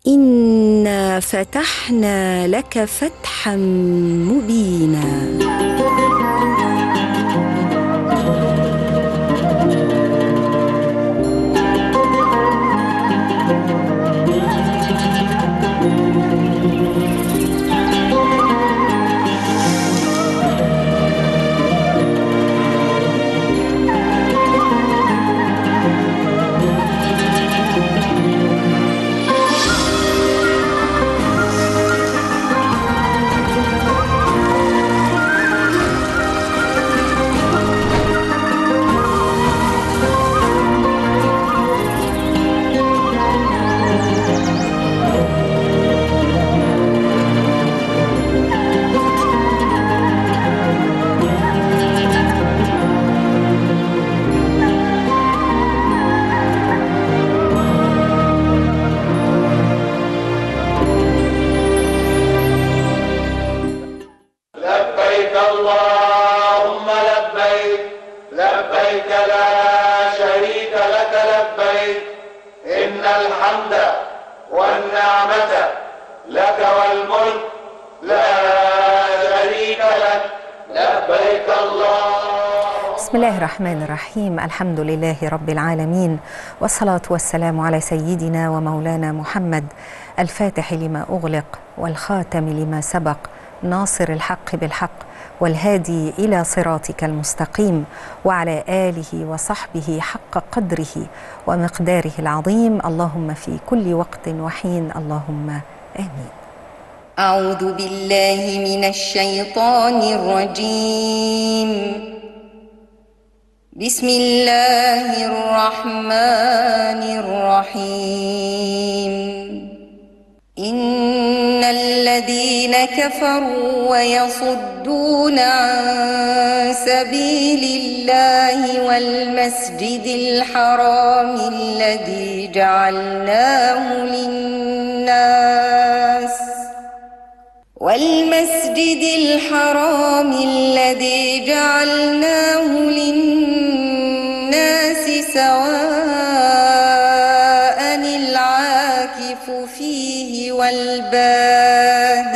إنا فتحنا لك فتحا مبينا. اللهم لبيك لبيك لا شريك لك لبيك إن الحمد والنعمة لك والملك لا شريك لك لبيك الله. بسم الله الرحمن الرحيم. الحمد لله رب العالمين، والصلاة والسلام على سيدنا ومولانا محمد الفاتح لما أغلق والخاتم لما سبق، ناصر الحق بالحق والهادي إلى صراطك المستقيم، وعلى آله وصحبه حق قدره ومقداره العظيم. اللهم في كل وقت وحين، اللهم آمين. أعوذ بالله من الشيطان الرجيم. بسم الله الرحمن الرحيم. إن الذين كفروا ويصدون عن سبيل الله والمسجد الحرام الذي جعلناه للناس سواء العاكف فيه والباد،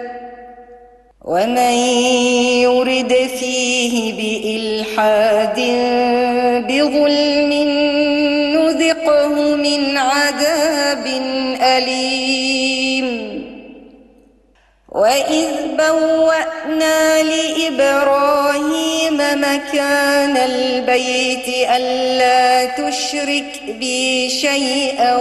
ومن يرد فيه بإلحاد بظلم نذقه من عذاب أليم. وإذ بوأنا لإبراهيم مكان البيت ألا تشرك بي شيئا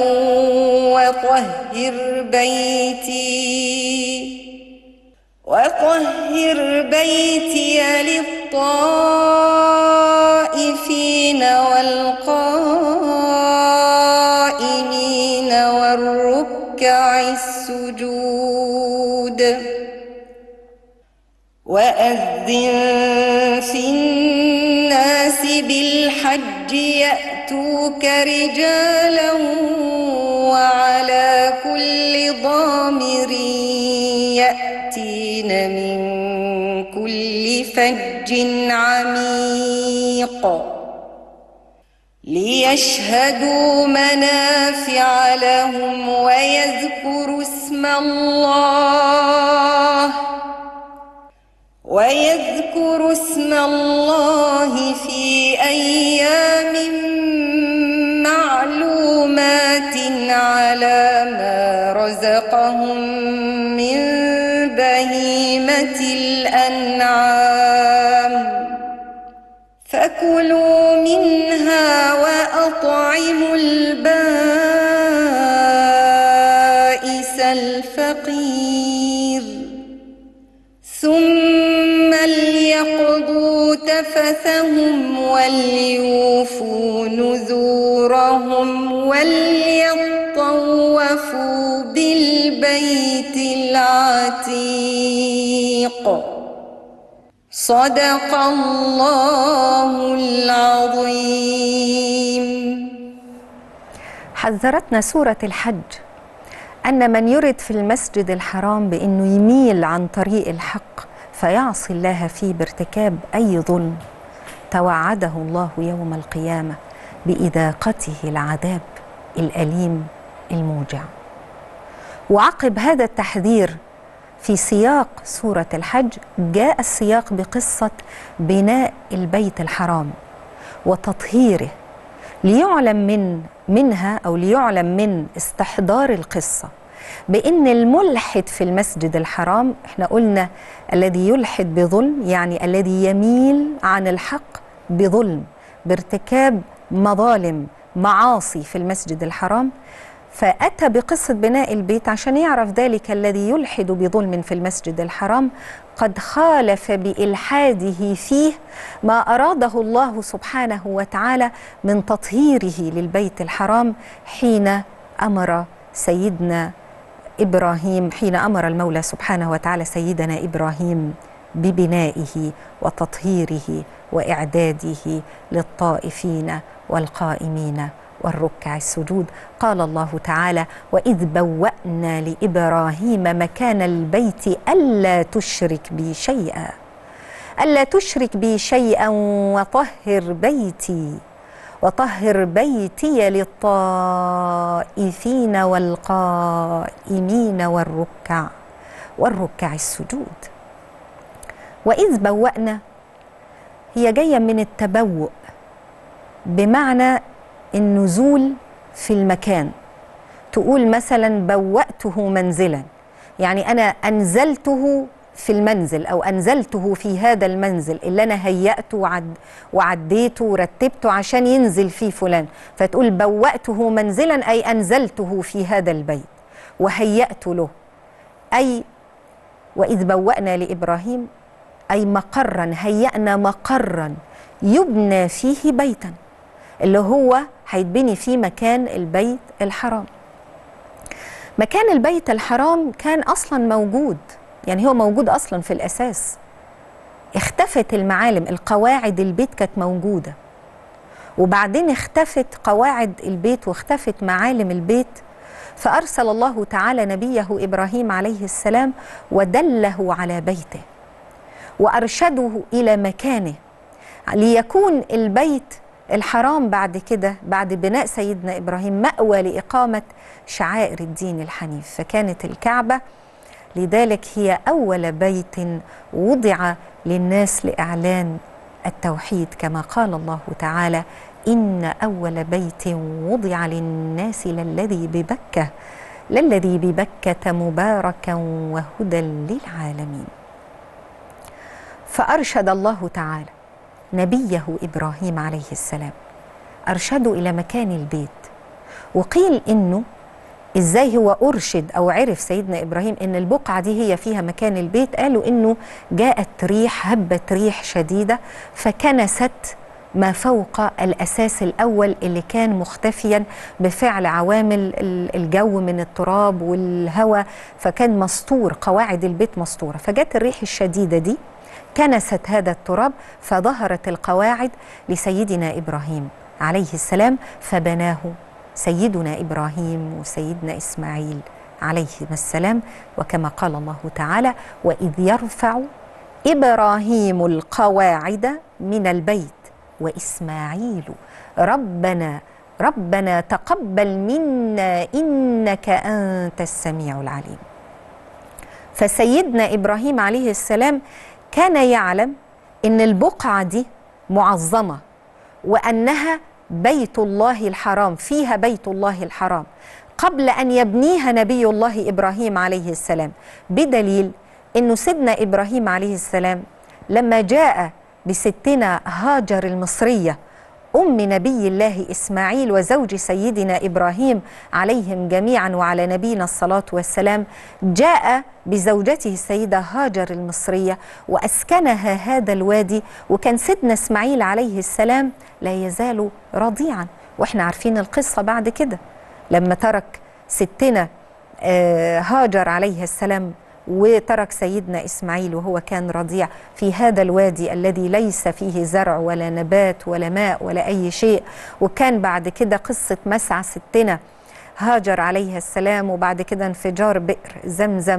وطهر بيتي للطائفين والقائمين والركع السجود. وأذن في الناس بالحج يأتوك رجالا وعلى كل ضامر يأتين من كل فج عميق ليشهدوا منافع لهم ويذكروا اسم الله في أيام معلومات على ما رزقهم من بهيمة الأنعام، فكلوا منها وأطعموا البائس الفقير، ثم ليقضوا تفثهم وليوفوا نذورهم وليطوفوا بالبيت العتيق. صدق الله العظيم. حذرتنا سورة الحج أن من يرد في المسجد الحرام بأنه يميل عن طريق الحق فيعصي الله فيه بارتكاب أي ظلم، توعده الله يوم القيامة بإذاقته العذاب الأليم الموجع. وعقب هذا التحذير في سياق سورة الحج جاء السياق بقصة بناء البيت الحرام وتطهيره، ليعلم منها أو ليعلم من استحضار القصة بأن الملحد في المسجد الحرام، احنا قلنا الذي يلحد بظلم يعني الذي يميل عن الحق بظلم بارتكاب مظالم معاصي في المسجد الحرام، فأتى بقصة بناء البيت عشان يعرف ذلك الذي يلحد بظلم في المسجد الحرام قد خالف بإلحاده فيه ما أراده الله سبحانه وتعالى من تطهيره للبيت الحرام حين أمر سيدنا إبراهيم، حين أمر المولى سبحانه وتعالى سيدنا إبراهيم ببنائه وتطهيره وإعداده للطائفين والقائمين والركع السجود. قال الله تعالى: وإذ بوأنا لإبراهيم مكان البيت ألا تشرك بي شيئا، ألا تشرك بي شيئا وطهر بيتي للطائفين والقائمين والركع السجود. وإذ بوأنا هي جاية من التبوء بمعنى النزول في المكان. تقول مثلا بوأته منزلا، يعني أنا أنزلته في المنزل أو أنزلته في هذا المنزل اللي أنا هيأته وعديته ورتبته عشان ينزل فيه فلان، فتقول بوأته منزلا أي أنزلته في هذا البيت وهيأت له. أي وإذ بوأنا لإبراهيم أي مقرا، هيأنا مقرا يبنى فيه بيتا، اللي هو هيتبني فيه مكان البيت الحرام. مكان البيت الحرام كان أصلا موجود، يعني هو موجود أصلا في الأساس. اختفت المعالم، القواعد البيت كانت موجودة، وبعدين اختفت قواعد البيت واختفت معالم البيت، فأرسل الله تعالى نبيه إبراهيم عليه السلام ودله على بيته وأرشده إلى مكانه ليكون البيت الحرام بعد كده بعد بناء سيدنا إبراهيم مأوى لإقامة شعائر الدين الحنيف. فكانت الكعبة لذلك هي أول بيت وضع للناس لإعلان التوحيد، كما قال الله تعالى: إن أول بيت وضع للناس للذي ببكة مباركا وهدى للعالمين. فأرشد الله تعالى نبيه إبراهيم عليه السلام، أرشده إلى مكان البيت. وقيل إنه إزاي هو أرشد أو عرف سيدنا إبراهيم إن البقعة دي هي فيها مكان البيت؟ قالوا إنه جاءت ريح، هبت ريح شديدة فكنست ما فوق الأساس الأول اللي كان مختفيا بفعل عوامل الجو من التراب والهواء، فكان مستور، قواعد البيت مستورة. فجت الريح الشديدة دي كنست هذا التراب فظهرت القواعد لسيدنا إبراهيم عليه السلام، فبناه سيدنا إبراهيم وسيدنا إسماعيل عليهما السلام. وكما قال الله تعالى: وإذ يرفع إبراهيم القواعد من البيت وإسماعيل ربنا تقبل منا إنك أنت السميع العليم. فسيدنا إبراهيم عليه السلام كان يعلم إن البقعة دي معظمة وأنها بيت الله الحرام، فيها بيت الله الحرام قبل أن يبنيها نبي الله إبراهيم عليه السلام، بدليل أنه سيدنا إبراهيم عليه السلام لما جاء بستنا هاجر المصرية أم نبي الله إسماعيل وزوج سيدنا إبراهيم عليهم جميعا وعلى نبينا الصلاة والسلام، جاء بزوجته السيدة هاجر المصرية وأسكنها هذا الوادي، وكان سيدنا إسماعيل عليه السلام لا يزال رضيعا. وإحنا عارفين القصة بعد كده لما ترك ستنا هاجر عليه السلام وترك سيدنا إسماعيل وهو كان رضيع في هذا الوادي الذي ليس فيه زرع ولا نبات ولا ماء ولا أي شيء. وكان بعد كده قصة مسعى ستنا هاجر عليها السلام، وبعد كده انفجار بئر زمزم،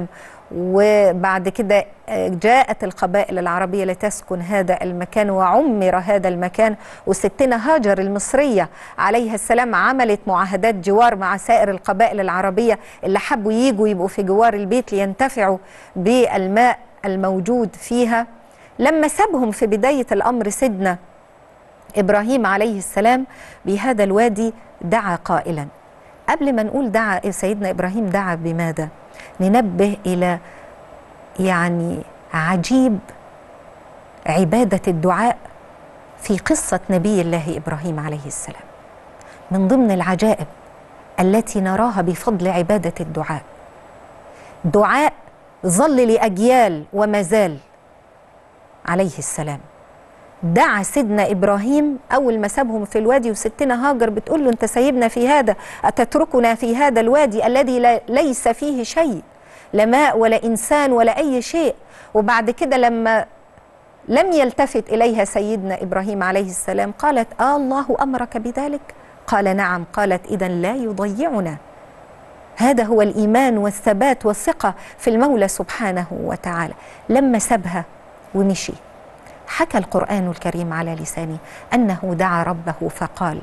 وبعد كده جاءت القبائل العربية لتسكن هذا المكان وعمر هذا المكان. وستنا هاجر المصرية عليها السلام عملت معاهدات جوار مع سائر القبائل العربية اللي حبوا يجوا يبقوا في جوار البيت لينتفعوا بالماء الموجود فيها. لما سابهم في بداية الأمر سيدنا إبراهيم عليه السلام بهذا الوادي دعا قائلا. قبل ما نقول دعا سيدنا إبراهيم دعا بماذا؟ ننبه إلى يعني عجيب عبادة الدعاء في قصة نبي الله إبراهيم عليه السلام. من ضمن العجائب التي نراها بفضل عبادة الدعاء، دعاء ظل لأجيال وما زال عليه السلام. دعا سيدنا إبراهيم أول ما سابهم في الوادي، وستنا هاجر بتقول له أنت سايبنا في هذا، أتتركنا في هذا الوادي الذي ليس فيه شيء، لا ماء ولا إنسان ولا أي شيء. وبعد كده لما لم يلتفت إليها سيدنا إبراهيم عليه السلام قالت الله أمرك بذلك؟ قال نعم. قالت إذن لا يضيعنا. هذا هو الإيمان والثبات والثقة في المولى سبحانه وتعالى. لما سابها ومشي حكى القرآن الكريم على لسانه أنه دعا ربه فقال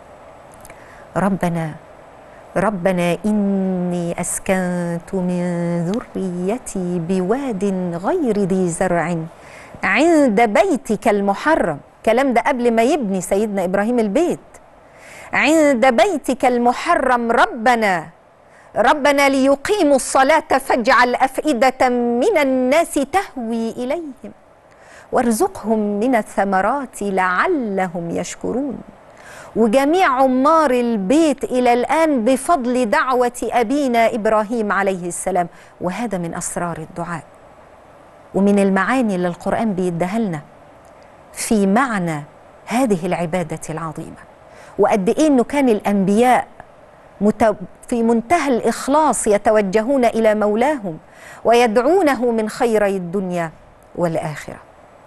ربنا إني أسكنت من ذريتي بواد غير ذي زرع عند بيتك المحرم. كلام ده قبل ما يبني سيدنا إبراهيم البيت. عند بيتك المحرم ربنا ليقيموا الصلاة فاجعل أفئدة من الناس تهوي إليهم وارزقهم من الثمرات لعلهم يشكرون. وجميع عمار البيت إلى الآن بفضل دعوة أبينا إبراهيم عليه السلام. وهذا من أسرار الدعاء ومن المعاني اللي القرآن بيديها لنا في معنى هذه العبادة العظيمة. وقد إيه إنه كان الأنبياء في منتهى الإخلاص يتوجهون إلى مولاهم ويدعونه من خيري الدنيا والآخرة.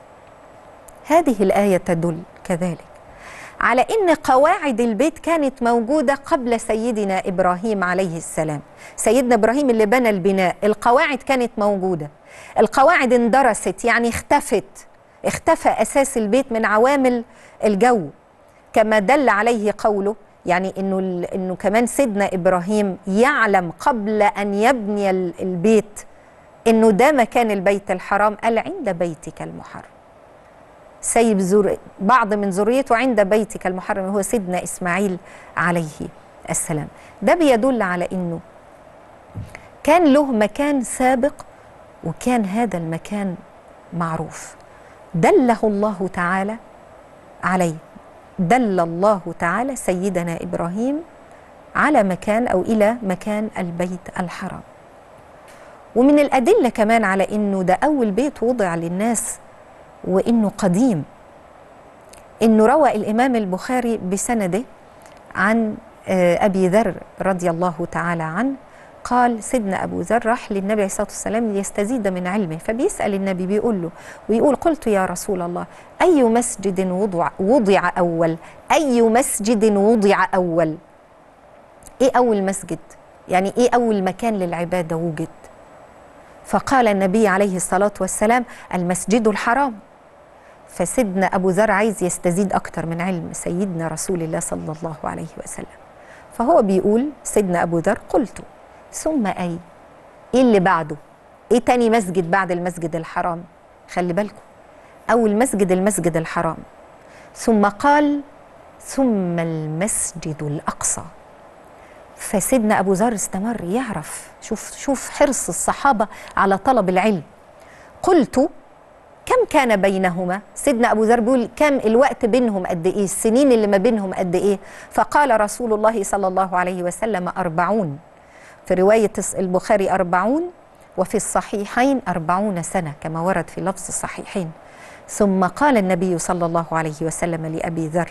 هذه الآية تدل كذلك على إن قواعد البيت كانت موجودة قبل سيدنا إبراهيم عليه السلام. سيدنا إبراهيم اللي بنى البناء، القواعد كانت موجودة. القواعد اندرست، يعني اختفى أساس البيت من عوامل الجو، كما دل عليه قوله، يعني إنه كمان سيدنا إبراهيم يعلم قبل أن يبني البيت إنه ده مكان البيت الحرام. قال عند بيتك المحرم، سيب بعض من ذريته عند بيتك المحرم، هو سيدنا إسماعيل عليه السلام. ده بيدل على إنه كان له مكان سابق وكان هذا المكان معروف. دله الله تعالى عليه، دل الله تعالى سيدنا إبراهيم على مكان أو إلى مكان البيت الحرام. ومن الأدلة كمان على إنه ده أول بيت وضع للناس وإنه قديم، إنه روى الإمام البخاري بسنده عن أبي ذر رضي الله تعالى عنه قال سيدنا أبو ذر راح للنبي عليه الصلاة والسلام ليستزيد من علمه، فبيسأل النبي بيقول قلت يا رسول الله أي مسجد وضع أول؟ أي مسجد وضع أول؟ إيه أول مسجد؟ يعني إيه أول مكان للعبادة وجد؟ فقال النبي عليه الصلاة والسلام المسجد الحرام. فسيدنا أبو ذر عايز يستزيد أكتر من علم سيدنا رسول الله صلى الله عليه وسلم، فهو بيقول سيدنا أبو ذر قلت ثم أي؟ إيه اللي بعده؟ إيه تاني مسجد بعد المسجد الحرام؟ خلي بالكم، أول مسجد المسجد الحرام، ثم قال ثم المسجد الأقصى. فسيدنا أبو ذر استمر يعرف، شوف حرص الصحابة على طلب العلم. قلت كم كان بينهما؟ سيدنا أبو ذر بيقول كم الوقت بينهم قد إيه؟ السنين اللي ما بينهم قد إيه؟ فقال رسول الله صلى الله عليه وسلم 40، في رواية البخاري 40 وفي الصحيحين 40 سنة كما ورد في لفظ الصحيحين. ثم قال النبي صلى الله عليه وسلم لأبي ذر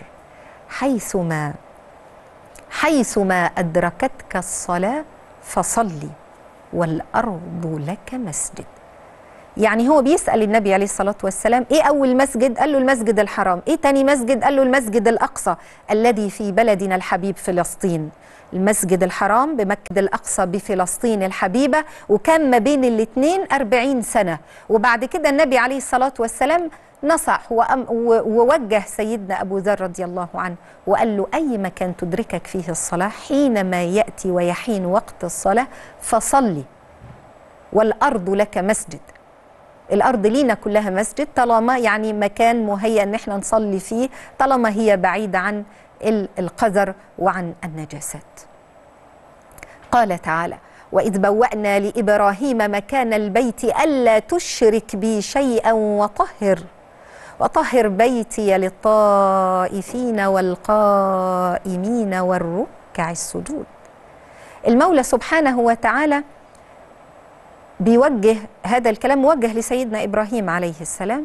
حيثما أدركتك الصلاة فصلي والأرض لك مسجد. يعني هو بيسأل النبي عليه الصلاة والسلام إيه أول مسجد؟ قال له المسجد الحرام. إيه تاني مسجد؟ قال له المسجد الأقصى الذي في بلدنا الحبيب فلسطين. المسجد الحرام بمسجد الأقصى بفلسطين الحبيبة، وكان ما بين الاثنين 40 سنة. وبعد كده النبي عليه الصلاة والسلام نصح ووجه سيدنا أبو ذر رضي الله عنه وقال له أي مكان تدركك فيه الصلاة حينما يأتي ويحين وقت الصلاة فصلي، والأرض لك مسجد. الأرض لينا كلها مسجد طالما يعني مكان مهيأ أن احنا نصلي فيه، طالما هي بعيدة عن القذر وعن النجاسات. قال تعالى وإذ بوأنا لإبراهيم مكان البيت ألا تشرك بي شيئا وطهر بيتي للطائفين والقائمين والركع السجود. المولى سبحانه وتعالى بيوجه هذا الكلام، موجه لسيدنا إبراهيم عليه السلام،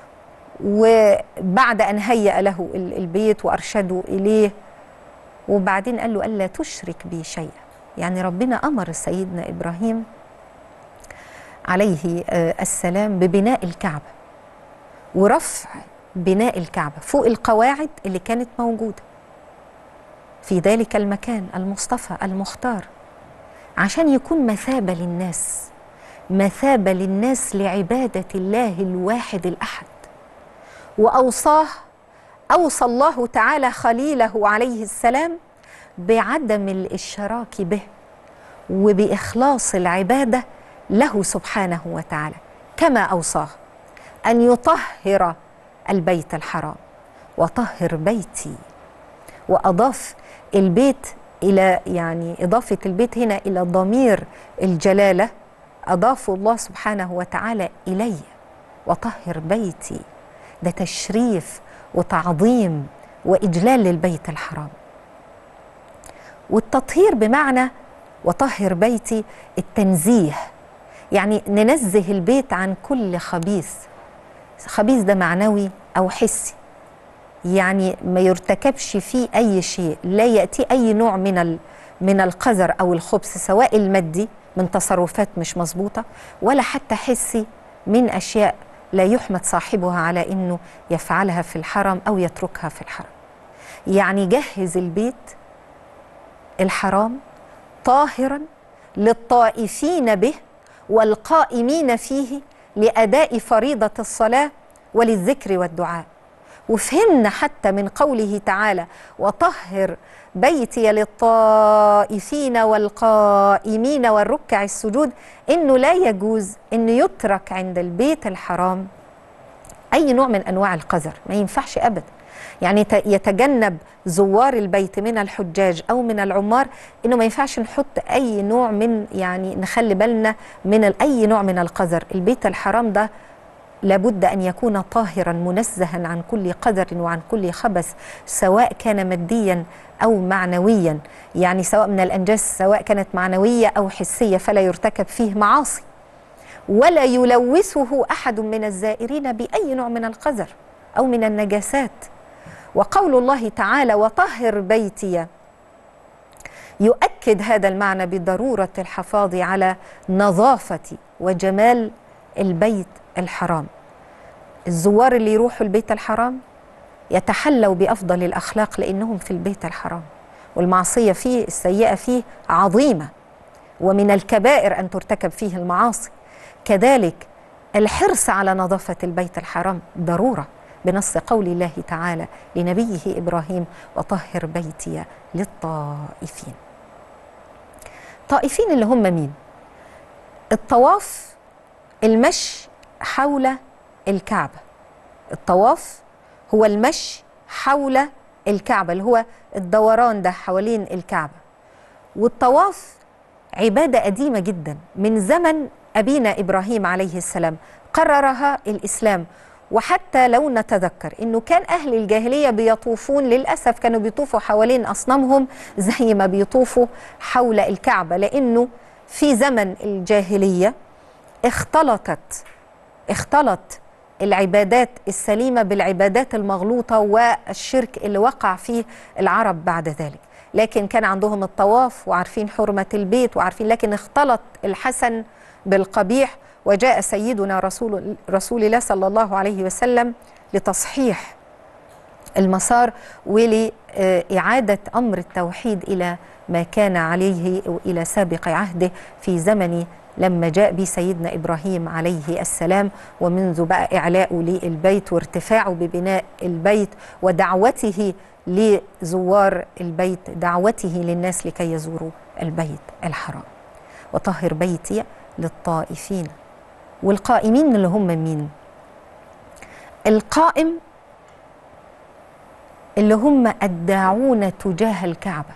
وبعد أن هيأ له البيت وأرشده إليه، وبعدين قال له ألا تشرك بي شيئا. يعني ربنا أمر سيدنا إبراهيم عليه السلام ببناء الكعبة ورفع بناء الكعبة فوق القواعد اللي كانت موجودة في ذلك المكان المصطفى المختار، عشان يكون مثابة للناس، مثابة للناس لعبادة الله الواحد الأحد. وأوصى الله تعالى خليله عليه السلام بعدم الاشراك به وبإخلاص العبادة له سبحانه وتعالى، كما أوصاه أن يطهر البيت الحرام وطهر بيتي. وأضاف البيت إلى يعني إضافة البيت هنا إلى ضمير الجلالة، أضافه الله سبحانه وتعالى إلي وطهر بيتي. ده تشريف وتعظيم وإجلال للبيت الحرام. والتطهير بمعنى وطهر بيتي التنزيه، يعني ننزه البيت عن كل خبيث. خبيث ده معنوي أو حسي، يعني ما يرتكبش فيه أي شيء، لا يأتي أي نوع من القذر أو الخبث، سواء المادي من تصرفات مش مظبوطة، ولا حتى حسي من أشياء لا يحمد صاحبها على إنه يفعلها في الحرم أو يتركها في الحرم. يعني جهز البيت الحرام طاهرا للطائفين به والقائمين فيه لأداء فريضة الصلاة وللذكر والدعاء. وفهمنا حتى من قوله تعالى وطهر بيتي للطائفين والقائمين والركع السجود، إنه لا يجوز إنه يترك عند البيت الحرام أي نوع من أنواع القذر، ما ينفعش أبدا. يعني يتجنب زوار البيت من الحجاج أو من العمار إنه ما ينفعش نحط أي نوع من، يعني نخلي بالنا من أي نوع من القذر. البيت الحرام ده لابد أن يكون طاهرا منزها عن كل قذر وعن كل خبث، سواء كان ماديا أو معنويا، يعني سواء من الأنجاس سواء كانت معنوية أو حسية، فلا يرتكب فيه معاصي ولا يلوثه أحد من الزائرين بأي نوع من القذر أو من النجاسات. وقول الله تعالى وطهر بيتي يؤكد هذا المعنى بضرورة الحفاظ على نظافة وجمال البيت الحرام. الزوار اللي يروحوا البيت الحرام يتحلوا بأفضل الأخلاق لأنهم في البيت الحرام، والمعصية فيه السيئة فيه عظيمة، ومن الكبائر أن ترتكب فيه المعاصي. كذلك الحرص على نظافة البيت الحرام ضرورة بنص قول الله تعالى لنبيه إبراهيم وطهر بيتي للطائفين. طائفين اللي هم مين؟ الطواف المشي حول الكعبة. الطواف هو المشي حول الكعبة اللي هو الدوران ده حوالين الكعبة. والطواف عبادة قديمة جدا من زمن أبينا إبراهيم عليه السلام قررها الإسلام. وحتى لو نتذكر إنه كان أهل الجاهلية بيطوفون، للأسف كانوا بيطوفوا حوالين أصنامهم زي ما بيطوفوا حول الكعبة، لأنه في زمن الجاهلية اختلط العبادات السليمة بالعبادات المغلوطة والشرك اللي وقع فيه العرب بعد ذلك. لكن كان عندهم الطواف وعارفين حرمة البيت وعارفين، لكن اختلط الحسن بالقبيح، وجاء سيدنا رسول الله صلى الله عليه وسلم لتصحيح المسار ولإعادة أمر التوحيد إلى ما كان عليه وإلى سابق عهده في زمن لما جاء به سيدنا إبراهيم عليه السلام، ومنذ بقى إعلاءه للبيت وارتفاعه ببناء البيت ودعوته لزوار البيت، دعوته للناس لكي يزوروا البيت الحرام. وطهر بيتي للطائفين والقائمين، اللي هم مين؟ القائم اللي هم الداعون تجاه الكعبة،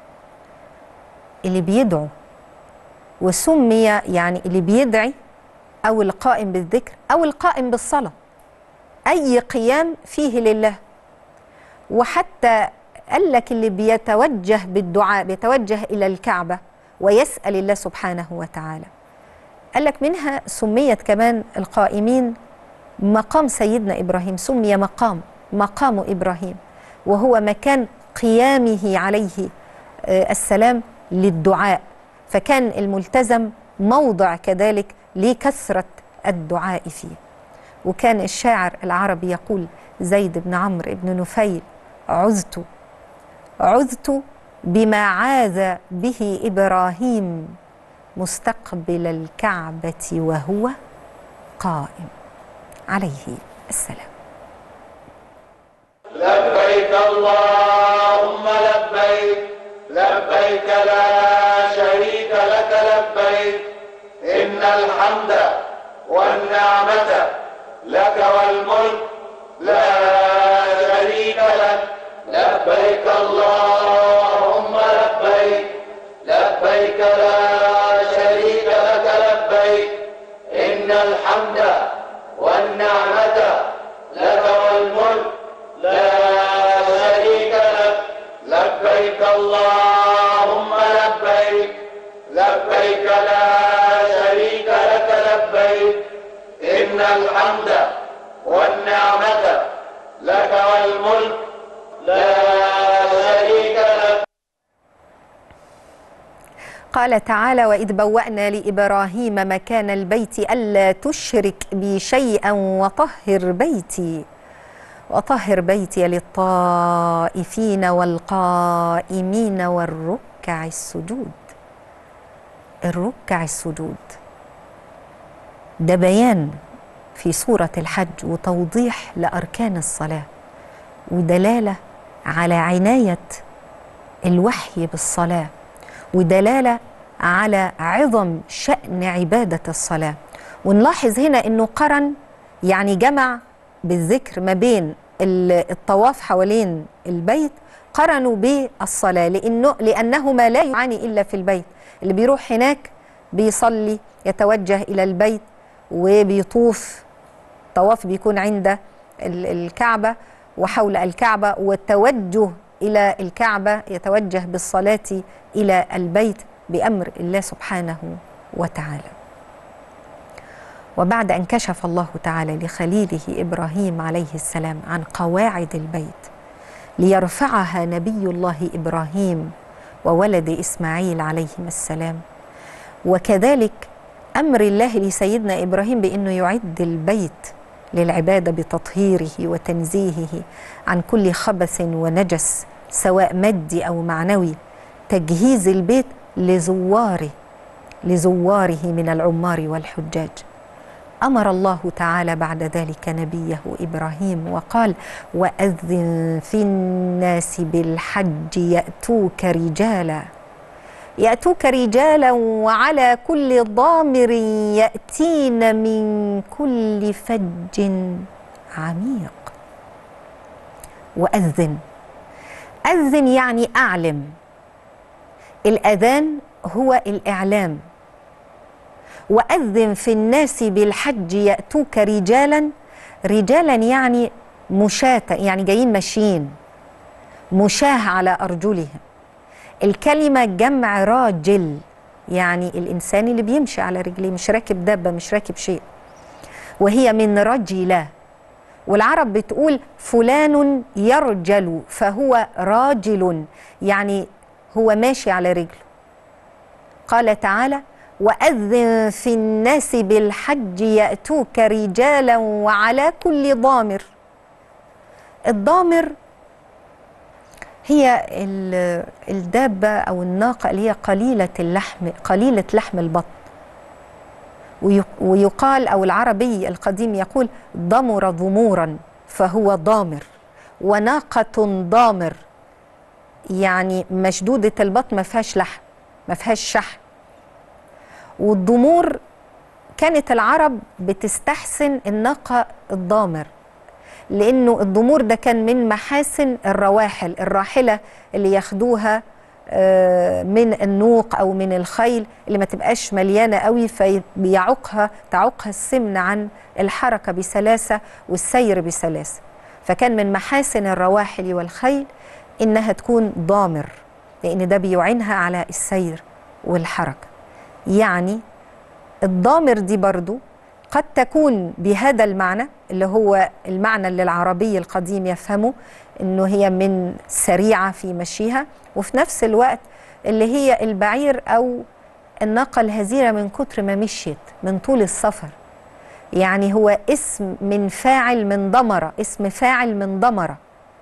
اللي بيدعوا، وسمي يعني اللي بيدعي أو القائم بالذكر أو القائم بالصلاة، أي قيام فيه لله. وحتى قال لك اللي بيتوجه بالدعاء، بيتوجه إلى الكعبة ويسأل الله سبحانه وتعالى. قال لك منها سميت كمان القائمين مقام سيدنا إبراهيم، سمي مقام إبراهيم، وهو مكان قيامه عليه السلام للدعاء، فكان الملتزم موضع كذلك لكثرة الدعاء فيه. وكان الشاعر العربي يقول زيد بن عمرو بن نفيل: عذت بما عاذ به إبراهيم مستقبل الكعبة وهو قائم عليه السلام. لبيك اللهم لبيك، لبيك لا شريك لك لبيك، إن الحمد والنعمة لك والملك لا شريك لك. لبيك اللهم لبيك، لبيك لا شريك لك لبيك، إن الحمد والنعمة لك والملك لا شريك لك. لبيك اللهم لبيك، لبيك لا شريك لك لبيك، إن الحمد والنعمة لك والملك لا شريك لك. قال تعالى: وإذ بوأنا لإبراهيم مكان البيت ألا تشرك بي شيئا وطهر بيتي للطائفين والقائمين والركع السجود. الركع السجود ده بيان في سورة الحج وتوضيح لأركان الصلاة، ودلالة على عناية الوحي بالصلاة، ودلالة على عظم شأن عبادة الصلاة. ونلاحظ هنا أنه قرن، يعني جمع بالذكر ما بين الطواف حوالين البيت، قرنوا بالصلاة لأنهما لا يعاني إلا في البيت. اللي بيروح هناك بيصلي، يتوجه إلى البيت وبيطوف، طواف بيكون عند الكعبة وحول الكعبة، والتوجه إلى الكعبة يتوجه بالصلاة إلى البيت بأمر الله سبحانه وتعالى. وبعد أن كشف الله تعالى لخليله إبراهيم عليه السلام عن قواعد البيت ليرفعها نبي الله إبراهيم وولد إسماعيل عليهم السلام، وكذلك أمر الله لسيدنا إبراهيم بأنه يعد البيت للعبادة بتطهيره وتنزيهه عن كل خبث ونجس سواء مادي أو معنوي، تجهيز البيت لزواره من العمار والحجاج. أمر الله تعالى بعد ذلك نبيه إبراهيم وقال: وأذن في الناس بالحج يأتوك رجالا وعلى كل ضامر يأتين من كل فج عميق. وأذن، أذن يعني أعلم. الأذان هو الإعلام. وأذن في الناس بالحج يأتوك رجالا يعني مشاة، يعني جايين ماشيين، مشاه على أرجلهم. الكلمة جمع راجل، يعني الإنسان اللي بيمشي على رجليه، مش راكب دابة، مش راكب شيء. وهي من رجلة، والعرب بتقول فلان يرجل فهو راجل، يعني هو ماشي على رجله. قال تعالى: وأذن في الناس بالحج يأتوك رجالا وعلى كل ضامر. الضامر هي الدابة أو الناقة اللي هي قليلة لحم البطن، ويقال أو العربي القديم يقول: ضمر ضمورا فهو ضامر. وناقة ضامر يعني مشدودة البطن، ما فيهاش لحم، ما فيهاش شحم. والضمور كانت العرب بتستحسن الناقة الضامر، لأنه الضمور ده كان من محاسن الراحلة اللي ياخدوها من النوق أو من الخيل اللي ما تبقاش مليانة قوي، تعوقها السمن عن الحركة بسلاسة والسير بسلاسة. فكان من محاسن الرواحل والخيل إنها تكون ضامر، لأن ده بيعينها على السير والحركة. يعني الضامر دي برضو قد تكون بهذا المعنى اللي هو المعنى اللي العربي القديم يفهمه، إنه هي من سريعة في مشيها، وفي نفس الوقت اللي هي البعير أو الناقة الهزيرة من كتر ما مشيت من طول السفر. يعني هو اسم من فاعل من ضمرة، اسم فاعل من ضمرة،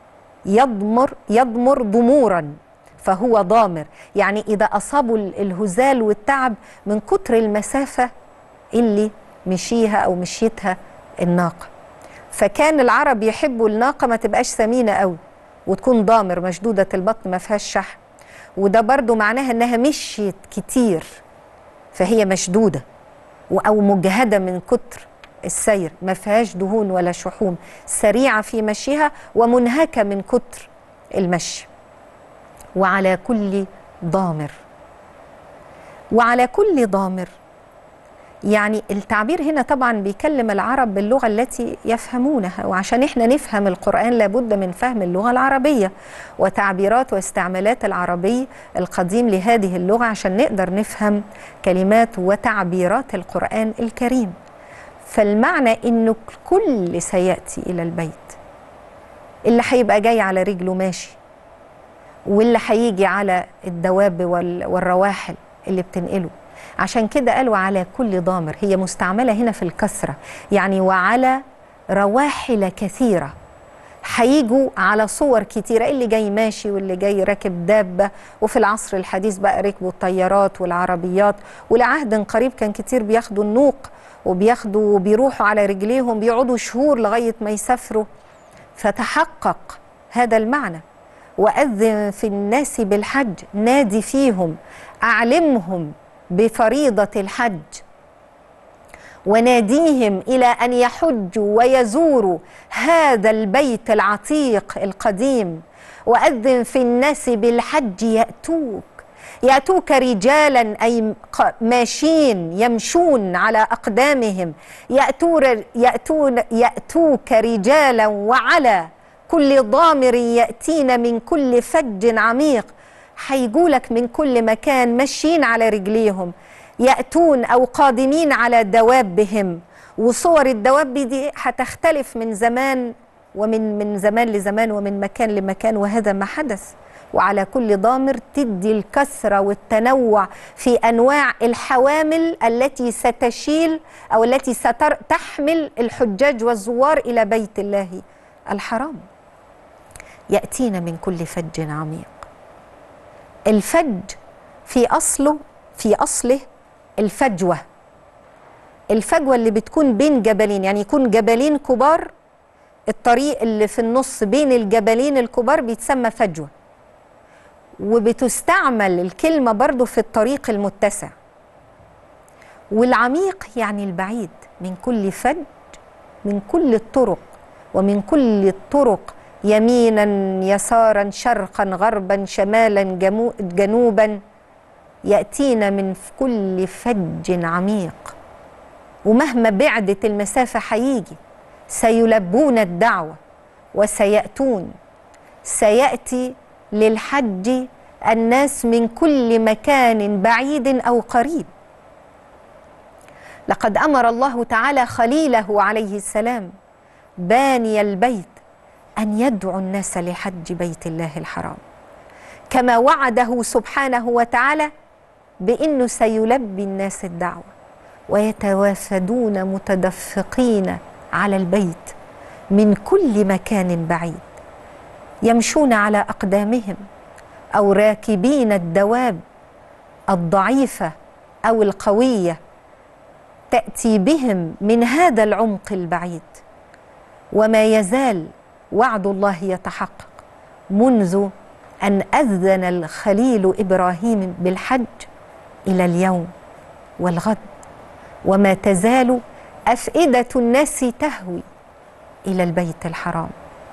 يضمر ضمورا فهو ضامر. يعني إذا أصابوا الهزال والتعب من كتر المسافة اللي مشيها أو مشيتها الناقة. فكان العرب يحبوا الناقة ما تبقاش سمينة قوي وتكون ضامر مشدودة البطن ما فيهاش شحم، وده برضو معناها أنها مشيت كتير فهي مشدودة أو مجهدة من كتر السير، ما فيهاش دهون ولا شحوم، سريعة في مشيها ومنهكة من كتر المشي. وعلى كل ضامر، وعلى كل ضامر يعني التعبير هنا طبعا بيكلم العرب باللغة التي يفهمونها، وعشان احنا نفهم القرآن لابد من فهم اللغة العربية وتعبيرات واستعمالات العربي القديم لهذه اللغة عشان نقدر نفهم كلمات وتعبيرات القرآن الكريم. فالمعنى انه الكل سيأتي إلى البيت، اللي هيبقى جاي على رجله ماشي، واللي هيجي على الدواب والرواحل اللي بتنقله. عشان كده قالوا على كل ضامر، هي مستعملة هنا في الكسرة، يعني وعلى رواحل كثيرة، هيجوا على صور كتيرة، اللي جاي ماشي واللي جاي راكب دابة. وفي العصر الحديث بقى ركبوا الطيارات والعربيات، ولعهد قريب كان كتير بياخدوا النوق وبيروحوا على رجليهم، بيقعدوا شهور لغاية ما يسافروا. فتحقق هذا المعنى. وأذن في الناس بالحج، نادي فيهم، أعلمهم بفريضة الحج، وناديهم إلى أن يحجوا ويزوروا هذا البيت العتيق القديم. وأذن في الناس بالحج يأتوك رجالا، أي ماشين يمشون على أقدامهم، يأتوك رجالا وعلى كل ضامر يأتين من كل فج عميق. هيجولك من كل مكان ماشيين على رجليهم، يأتون أو قادمين على دوابهم. وصور الدواب دي هتختلف من زمان ومن زمان لزمان ومن مكان لمكان، وهذا ما حدث. وعلى كل ضامر تدي الكثرة والتنوع في أنواع الحوامل التي ستشيل أو التي ستحمل الحجاج والزوار إلى بيت الله الحرام. يأتين من كل فج عميق. الفج في أصله الفجوة اللي بتكون بين جبلين، يعني يكون جبلين كبار، الطريق اللي في النص بين الجبلين الكبار بيتسمى فجوة. وبتستعمل الكلمة برضو في الطريق المتسع. والعميق يعني البعيد، من كل فج، من كل الطرق، ومن كل الطرق يمينا يسارا شرقا غربا شمالا جنوبا، يأتينا من كل فج عميق. ومهما بعدت المسافة هيجي، سيلبون الدعوة وسيأتون. سيأتي للحج الناس من كل مكان بعيد أو قريب. لقد أمر الله تعالى خليله عليه السلام باني البيت أن يدعو الناس لحج بيت الله الحرام. كما وعده سبحانه وتعالى بأنه سيلبي الناس الدعوة، ويتوافدون متدفقين على البيت من كل مكان بعيد، يمشون على أقدامهم أو راكبين الدواب الضعيفة أو القوية تأتي بهم من هذا العمق البعيد. وما يزال وعد الله يتحقق منذ أن أذن الخليل إبراهيم بالحج إلى اليوم والغد، وما تزال أفئدة الناس تهوي إلى البيت الحرام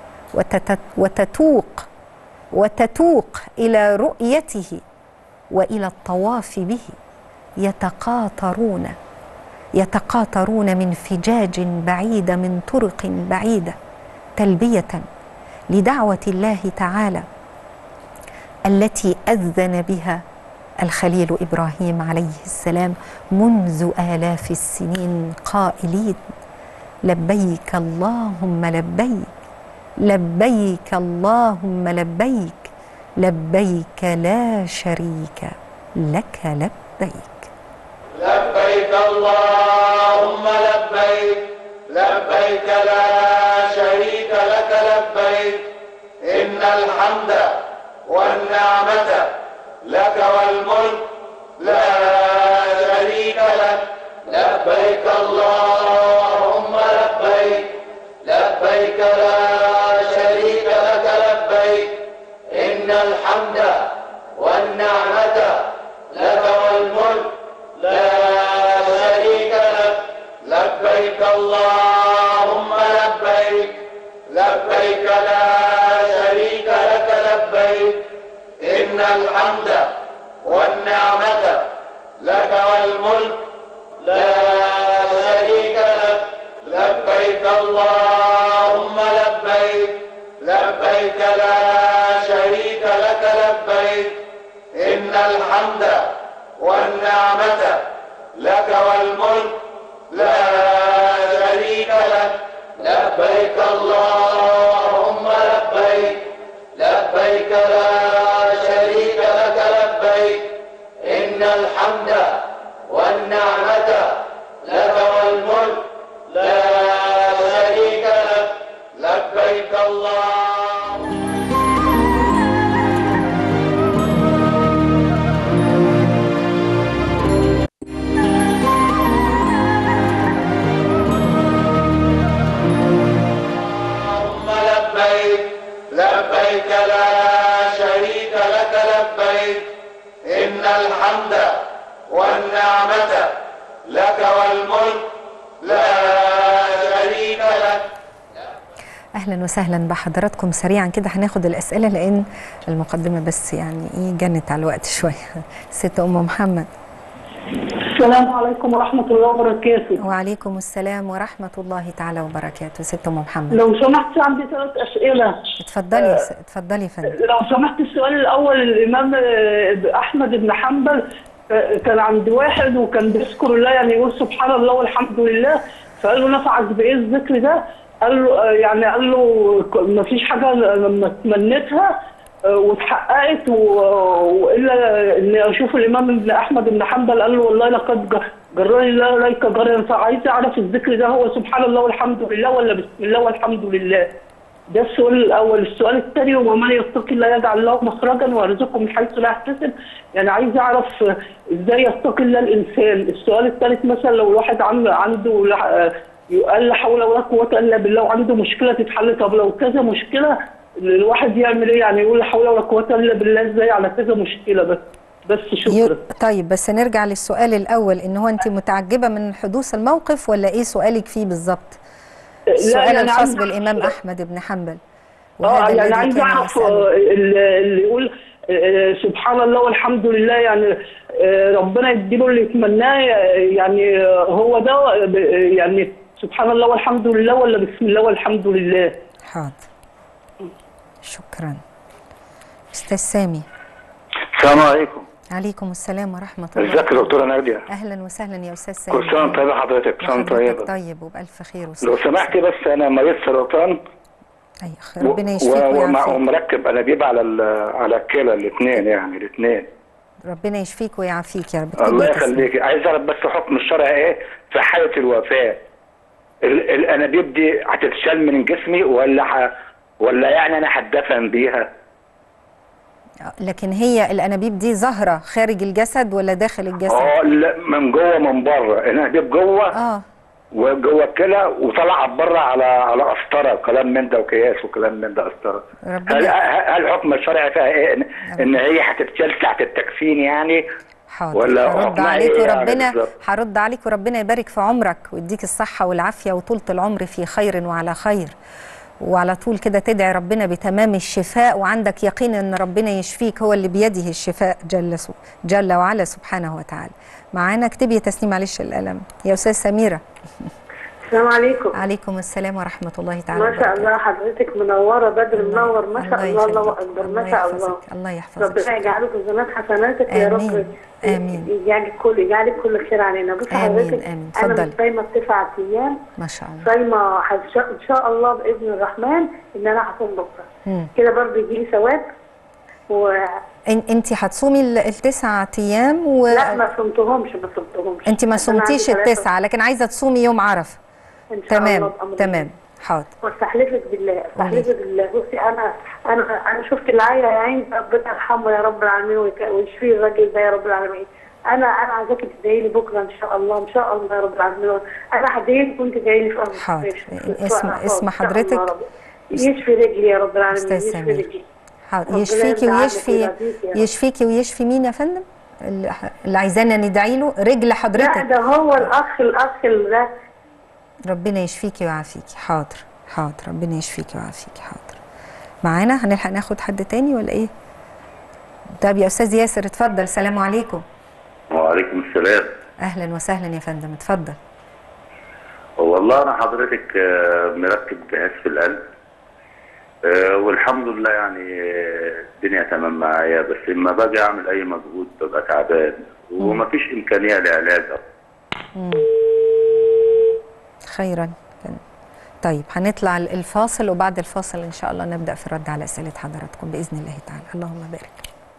وتتوق إلى رؤيته وإلى الطواف به، يتقاطرون من فجاج بعيدة، من طرق بعيدة، تلبية لدعوة الله تعالى التي أذن بها الخليل إبراهيم عليه السلام منذ آلاف السنين، قائلين: لبيك اللهم لبيك، لبيك اللهم لبيك، لبيك لا شريك لك لبيك. لبيك اللهم لبيك، لبيك لا شريك لك لبيك، إن الحمد والنعمة لك والملك لا شريك لك. لبيك اللهم لبيك، لبيك لا شريك لك لبيك، إن الحمد والنعمة لك والملك لا شريك لك. لبيك اللهم لبيك، لبيك لا شريك لك لبيك، إن الحمد والنعمة لك والملك لا شريك لك. لبيك اللهم لبيك، لبيك لا شريك لك لبيك، إن الحمد والنعمة لك والملك لا شريك لك. لبيك اللهم لبيك، لبيك لا شريك لك لبيك، إن الحمد والنعمة لك والملك لا شريك لك. لبيك اللهم لبيك، لبيك لا شريك لك لبيك، إن الحمد والنعمة لك والملك لا شريك لك. أهلا وسهلا بحضراتكم. سريعا كده هناخد الأسئلة لأن المقدمة بس يعني جنت على الوقت شوية. ست أم محمد. السلام عليكم ورحمة الله وبركاته. وعليكم السلام ورحمة الله تعالى وبركاته. ست أم محمد، لو سمحت عندي 3 أسئلة. اتفضلي اتفضلي يا فندم. لو سمحت السؤال الأول، الإمام أحمد بن حنبل كان عند واحد وكان بيذكر الله، يعني يقول سبحان الله والحمد لله، فقال له نفعك بإيه الذكر ده؟ قال له قال له ما فيش حاجة لما تمنيتها واتحققت والا اني اشوف الامام ابن احمد بن حنبل قال له والله لقد جراني الله اليك جرا. فعايز اعرف الذكر ده هو سبحان الله والحمد لله ولا بسم الله والحمد لله؟ ده السؤال الاول. السؤال الثاني، ومن يتقي الله يجعل له مخرجا ويرزقه من حيث لا يحتسب، يعني عايز اعرف ازاي يتقي الله الانسان. السؤال الثالث، مثلا لو الواحد عنده قال لا حول ولا قوه الا بالله وعنده مشكله تتحل، طب لو كذا مشكله الواحد يعمل ايه؟ يعني يقول لا حول ولا قوه الا بالله ازاي على كذا مشكله؟ بس شكرا. طيب بس نرجع للسؤال الاول، ان هو انت متعجبه من حدوث الموقف ولا ايه سؤالك فيه بالظبط؟ السؤال الخاص بالامام احمد بن حنبل. يعني عايز اعرف اللي يقول سبحان الله والحمد لله، يعني ربنا يديله اللي يتمناه، يعني هو ده يعني سبحان الله والحمد لله ولا بسم الله والحمد لله؟ حاضر، شكرا. استاذ سامي. السلام عليكم. عليكم السلام ورحمه الله. ازيك يا دكتوره ناديه؟ اهلا وسهلا يا استاذ سامي. كل سنه وانت طيبه حضرتك. كل سنه وانت طيبه. طيب وبالف خير لو سمحتي بس انا مريض سرطان ربنا يشفيك ويعافيك. ومركب انابيب على الكلى الاثنين، يعني الاثنين. ربنا يشفيك ويعافيك يا رب. الله يخليك. عايز اعرف بس حكم الشرع ايه في حاله الوفاه؟ الانابيب دي هتتشال من جسمي ولا يعني انا هتدفن بيها؟ لكن هي الانابيب دي ظاهره خارج الجسد ولا داخل الجسد؟ لا، من جوه من بره. الانابيب جوه وجوه الكلى وطلع بره على قسطره كلام من ده وكياس وكلام من ده قسطره. هل حكم الشرع فيها ايه؟ ان هي هتتشال تحت التكفين يعني؟ حاضر. ولا هرد عليك وربنا هرد عليك وربنا يبارك في عمرك ويديك الصحه والعافيه وطولة العمر في خير وعلى خير، وعلى طول كده تدعي ربنا بتمام الشفاء وعندك يقين ان ربنا يشفيك، هو اللي بيده الشفاء جل وعلا سبحانه وتعالى. معانا اكتبي يا تسنيم معلش القلم يا استاذ سميره. السلام عليكم. عليكم السلام ورحمه الله تعالى ما شاء الله حضرتك منوره بدر منور ما شاء الله. الله اكبر ما شاء الله. الله يحفظك. ربنا يجعله في زمانات حسناتك يا رب. امين. يجعلك كل خير علينا. بصي حضرتك انا صايمه 9 ايام ما شاء الله. صايمه ان شاء الله باذن الرحمن ان انا هصوم بكره كده برضه يجي لي ثواب. انت هتصومي ال9 ايام لا ما صمتهمش. انت ما صمتيش ال9 لكن عايزه تصومي يوم عرفه. تمام تمام حاضر. واستحلفك بالله بصي انا شفت العيا يا عين ربنا يرحمه يا رب العالمين ويشفيه الراجل ده يا رب العالمين. انا عايزاكي تدعي لي بكره ان شاء الله يا رب العالمين. انا هدعي لك وانت تدعي لي في امر. حاضر. اسم حضرتك؟ يشفي رجلي يا رب العالمين. يشفي رجلي. حاضر. يشفيكي ويشفي مين يا فندم؟ اللي عايزانا ندعي له رجل حضرتك؟ لا ده هو الاخ ده. ربنا يشفيكي ويعافيكي. حاضر. ربنا يشفيكي ويعافيكي. حاضر. معانا هنلحق ناخد حد تاني ولا ايه؟ طب يا استاذ ياسر اتفضل. السلام عليكم. وعليكم السلام. اهلا وسهلا يا فندم اتفضل. والله انا حضرتك مركب جهاز في القلب والحمد لله يعني الدنيا تمام معايا، بس لما باجي اعمل اي مجهود ببقى تعبان ومفيش امكانيه لعلاج. خيرا. طيب هنطلع الفاصل وبعد الفاصل ان شاء الله نبدا في الرد على اسئله حضراتكم باذن الله تعالى. اللهم بارك.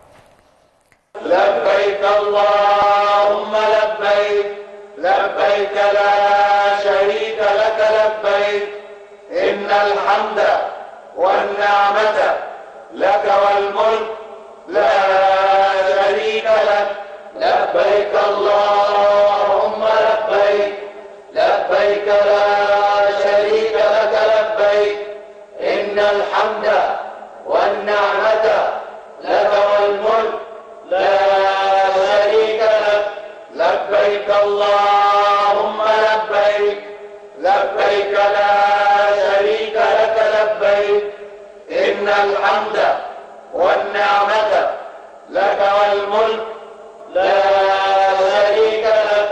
لبيك اللهم لبيك لبيك لا شريك لك لبيك إن الحمد والنعمة لك والملك لا شريك لك. لبيك اللهم لبيك لبيك لا شريك لك لبيك إن الحمد والنعمة لك والملك لا شريك لك. لبيك اللهم لبيك لبيك لا شريك لك لبيك إن الحمد والنعمة لك والملك لا شريك لك.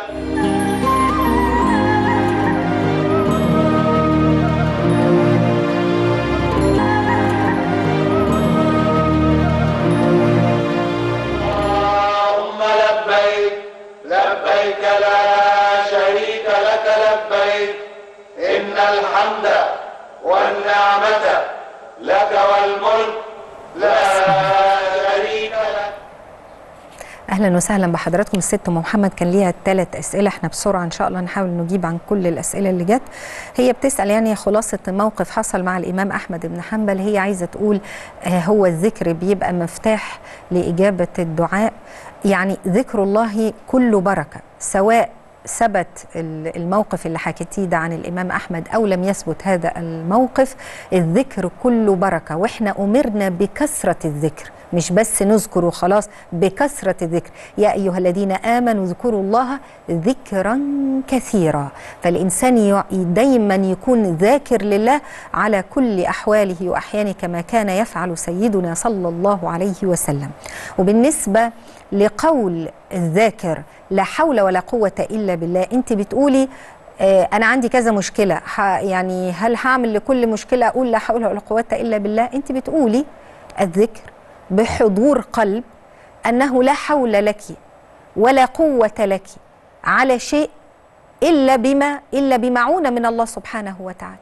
اللهم لبيك لبيك لا شريك لك لبيك إن الحمد والنعمة لك والملك لا شريك لك. اهلا وسهلا بحضراتكم. الست ام محمد كان ليها 3 اسئله، احنا بسرعه ان شاء الله نحاول نجيب عن كل الاسئله اللي جت. هي بتسال يعني خلاصه موقف حصل مع الامام احمد بن حنبل. هي عايزه تقول هو الذكر بيبقى مفتاح لاجابه الدعاء، يعني ذكر الله كله بركه، سواء ثبت الموقف اللي حكيتيه ده عن الإمام أحمد أو لم يثبت هذا الموقف، الذكر كله بركة، وإحنا أمرنا بكثرة الذكر، مش بس نذكر وخلاص، بكثرة الذكر. يا أيها الذين آمنوا اذكروا الله ذكرا كثيرا. فالإنسان دايما يكون ذاكر لله على كل أحواله وأحيانه كما كان يفعل سيدنا صلى الله عليه وسلم. وبالنسبة لقول الذاكر لا حول ولا قوة إلا بالله، أنت بتقولي أنا عندي كذا مشكلة، يعني هل هعمل لكل مشكلة أقول لا حول ولا قوة إلا بالله؟ أنت بتقولي الذكر بحضور قلب أنه لا حول لك ولا قوة لك على شيء إلا بمعونة من الله سبحانه وتعالى.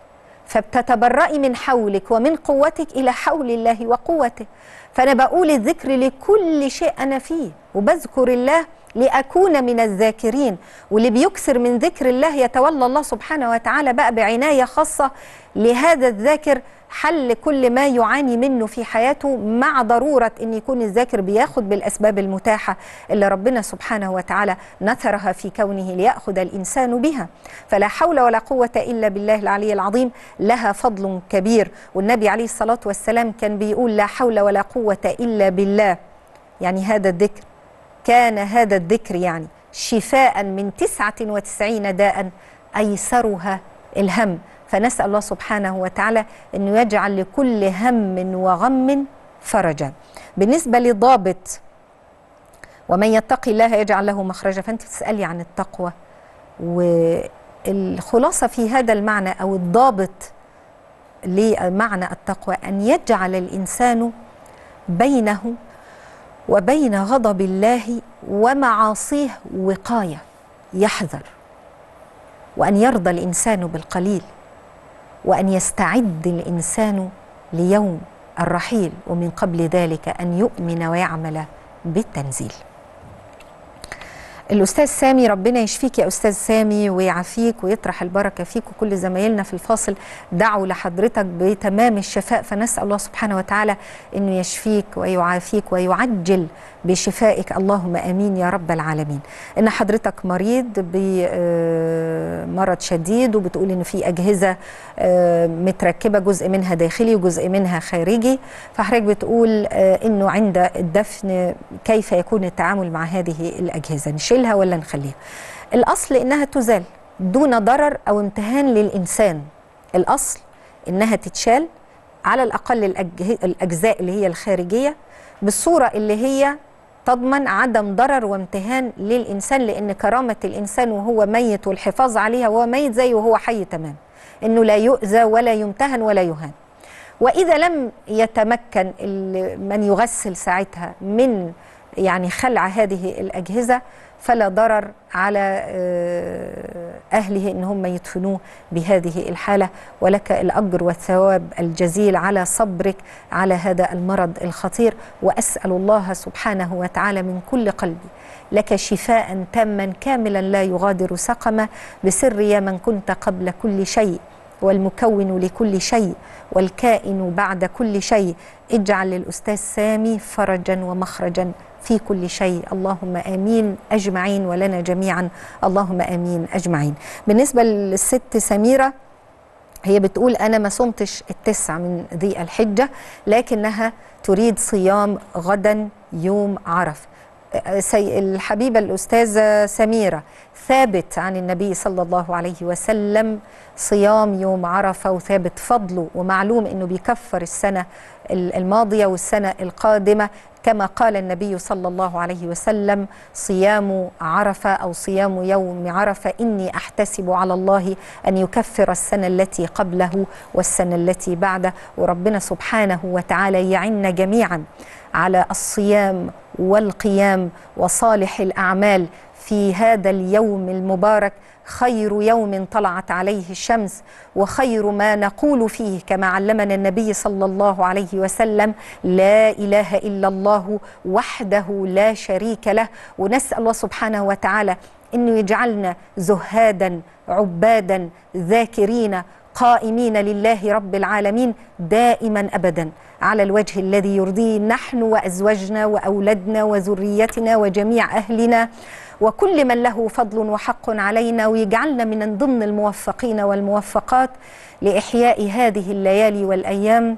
فبتتبرئي من حولك ومن قوتك إلى حول الله وقوته. فأنا بقول الذكر لكل شيء أنا فيه، وبذكر الله لأكون من الذاكرين. واللي بيكثر من ذكر الله يتولى الله سبحانه وتعالى بقى بعناية خاصة لهذا الذاكر حل كل ما يعاني منه في حياته، مع ضرورة أن يكون الذاكر بياخد بالأسباب المتاحة اللي ربنا سبحانه وتعالى نثرها في كونه ليأخذ الإنسان بها. فلا حول ولا قوة إلا بالله العلي العظيم، لها فضل كبير. والنبي عليه الصلاة والسلام كان بيقول لا حول ولا قوة إلا بالله، يعني هذا الذكر كان هذا الذكر يعني شفاء من 99 داء أيسرها الهم. فنسأل الله سبحانه وتعالى أنه يجعل لكل هم وغم فرجا. بالنسبة لضابط ومن يتقي الله يجعل له مخرجا، فأنت تسألي عن التقوى، والخلاصة في هذا المعنى أو الضابط لمعنى التقوى أن يجعل الإنسان بينه وبين غضب الله ومعاصيه وقاية، يحذر، وأن يرضى الإنسان بالقليل، وأن يستعد الإنسان ليوم الرحيل، ومن قبل ذلك أن يؤمن ويعمل بالتنزيل. الأستاذ سامي، ربنا يشفيك يا أستاذ سامي ويعافيك ويطرح البركة فيك، وكل زمايلنا في الفاصل دعوا لحضرتك بتمام الشفاء، فنسأل الله سبحانه وتعالى أنه يشفيك ويعافيك ويعجل بشفائك، اللهم آمين يا رب العالمين. إن حضرتك مريض بمرض شديد، وبتقول إن في أجهزة متركبة، جزء منها داخلي وجزء منها خارجي، فحضرتك بتقول إنه عند الدفن كيف يكون التعامل مع هذه الأجهزة، نشيلها ولا نخليها؟ الأصل إنها تزال دون ضرر أو امتهان للإنسان، الأصل إنها تتشال على الأقل الأجزاء اللي هي الخارجية بالصورة اللي هي تضمن عدم ضرر وامتهان للإنسان، لأن كرامة الإنسان وهو ميت والحفاظ عليها وهو ميت زي وهو حي تمام، إنه لا يؤذى ولا يمتهن ولا يهان. وإذا لم يتمكن من يغسل ساعتها من يعني خلع هذه الأجهزة فلا ضرر على أهله إن هم يدفنوه بهذه الحالة، ولك الأجر والثواب الجزيل على صبرك على هذا المرض الخطير. وأسأل الله سبحانه وتعالى من كل قلبي لك شفاء تاما كاملا لا يغادر سقما، بسر يا من كنت قبل كل شيء والمكون لكل شيء والكائن بعد كل شيء، اجعل للأستاذ سامي فرجا ومخرجا في كل شيء، اللهم آمين أجمعين، ولنا جميعا اللهم آمين أجمعين. بالنسبة للست سميرة، هي بتقول أنا ما صمتش 9 من ذي الحجة، لكنها تريد صيام غدا يوم عرف. الحبيبة الأستاذة سميرة، ثابت عن النبي صلى الله عليه وسلم صيام يوم عرفة، وثابت فضله، ومعلوم أنه بيكفر السنة الماضية والسنة القادمة، كما قال النبي صلى الله عليه وسلم صيام عرفة أو صيام يوم عرفة إني أحتسب على الله أن يكفر السنة التي قبله والسنة التي بعده. وربنا سبحانه وتعالى يعنا جميعا على الصيام والقيام وصالح الأعمال في هذا اليوم المبارك، خير يوم طلعت عليه الشمس، وخير ما نقول فيه كما علمنا النبي صلى الله عليه وسلم لا إله إلا الله وحده لا شريك له. ونسأل الله سبحانه وتعالى أنه يجعلنا زهادا عبادا ذاكرين قائمين لله رب العالمين دائما أبدا على الوجه الذي يرضيه، نحن وأزواجنا وأولادنا وذريتنا وجميع أهلنا وكل من له فضل وحق علينا، ويجعلنا من ضمن الموفقين والموفقات لإحياء هذه الليالي والأيام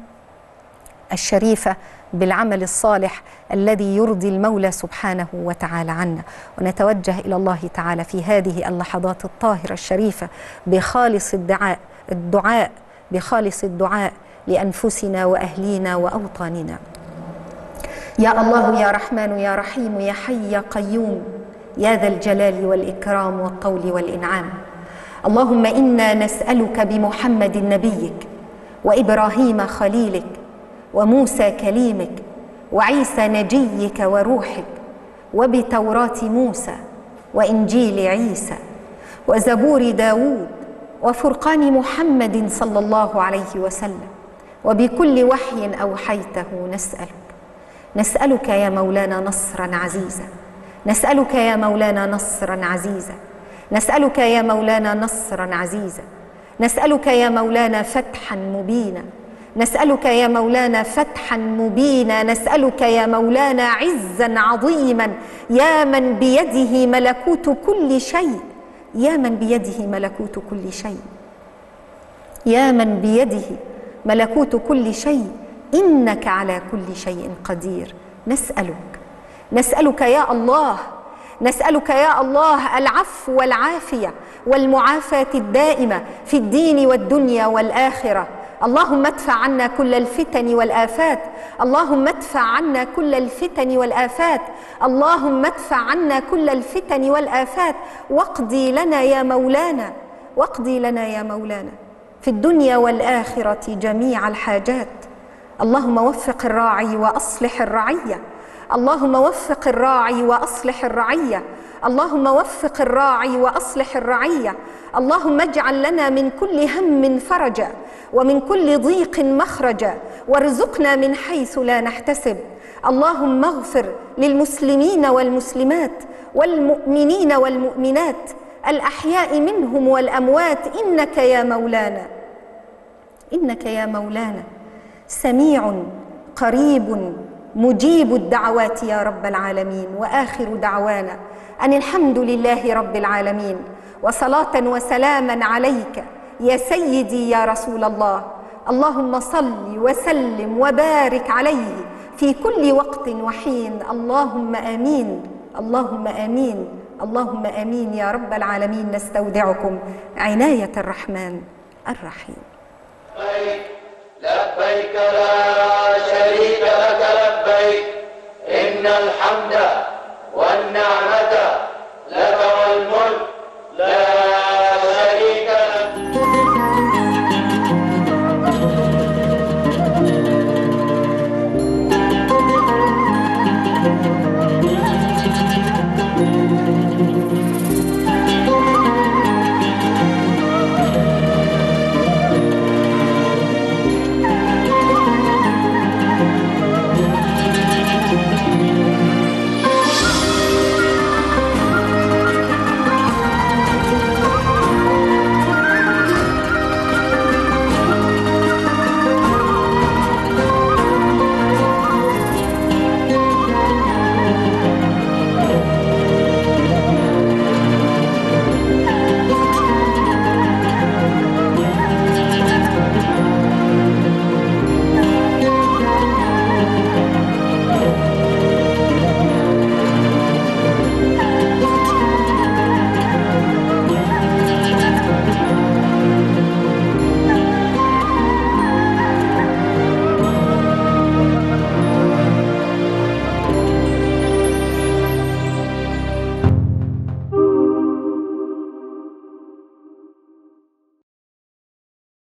الشريفة بالعمل الصالح الذي يرضي المولى سبحانه وتعالى عنا. ونتوجه إلى الله تعالى في هذه اللحظات الطاهرة الشريفة بخالص الدعاء بخالص الدعاء لأنفسنا وأهلينا وأوطاننا. يا الله يا رحمن يا رحيم يا حي يا قيوم يا ذا الجلال والإكرام والطول والإنعام، اللهم إنا نسألك بمحمد نبيك وإبراهيم خليلك وموسى كليمك وعيسى نجيك وروحك وبتوراة موسى وإنجيل عيسى وزبور داود وفرقان محمد صلى الله عليه وسلم وبكل وحي أوحيته نسألك يا مولانا نصرا عزيزا، نسألك يا مولانا نصرا عزيزا، نسألك يا مولانا نصرا عزيزا، نسألك يا مولانا فتحا مبينا، نسألك يا مولانا فتحا مبينا، نسألك يا مولانا عزا عظيما، يا من بيده ملكوت كل شيء، يا من بيده ملكوت كل شيء، يا من بيده ملكوت كل شيء، إنك على كل شيء قدير. نسألك يا الله، نسألك يا الله العفو والعافية والمعافاة الدائمة في الدين والدنيا والآخرة. اللهم ادفع عنا كل الفتن والآفات، اللهم ادفع عنا كل الفتن والآفات، اللهم ادفع عنا كل الفتن والآفات، واقضي لنا يا مولانا، واقضي لنا يا مولانا في الدنيا والآخرة جميع الحاجات. اللهم وفق الراعي وأصلح الرعية، اللهم وفق الراعي وأصلح الرعية، اللهم وفق الراعي وأصلح الرعية. اللهم اجعل لنا من كل هم فرجا ومن كل ضيق مخرجا، وارزقنا من حيث لا نحتسب. اللهم اغفر للمسلمين والمسلمات والمؤمنين والمؤمنات الأحياء منهم والأموات، إنك يا مولانا، إنك يا مولانا سميع قريب مجيب الدعوات يا رب العالمين. وآخر دعوانا أن الحمد لله رب العالمين، وصلاة وسلاما عليك يا سيدي يا رسول الله. اللهم صل وسلم وبارك عليه في كل وقت وحين. اللهم آمين، اللهم آمين، اللهم آمين يا رب العالمين. نستودعكم عناية الرحمن الرحيم. لبيك لا شريك لك لبيك، إن الحمد والنعمة لك والملك